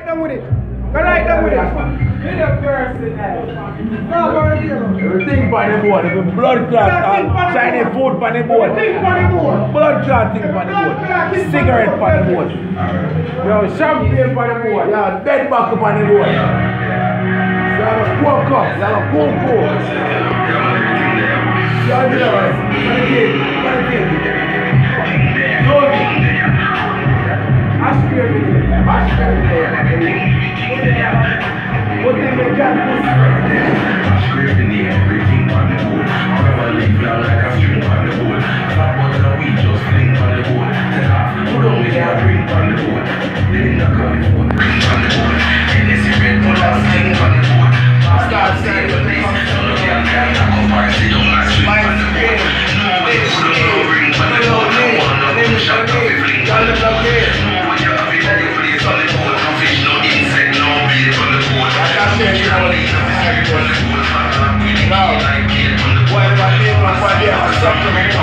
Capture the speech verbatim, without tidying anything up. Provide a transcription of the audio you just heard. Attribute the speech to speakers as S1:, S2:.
S1: right down with it. Go right down with it.
S2: Everything by the board, the blood clot, shiny food by the board. Blood clot thing by the board. Cigarette by the board. Yo, champagne by the board. Yeah, dead back by the board. You have a poor cup, you have a cool cool. You have a right. Ash cream in here. Ash cream in here. What thing they can put? Ash cream in here. Everything on the board. Never leave down like a string on the board. Top one of the week just fling on the board. Take off. Put on me there. Bring on the board. They in the car. Bring on the board. And this is red. Put on fling on the board. Start saying the thing. Don't look at that. I go far. They don't like swing on the board. No way. Put on the ring on the board. No one. No one. Shut up. Fling on the board. No. What if I did one for them or something?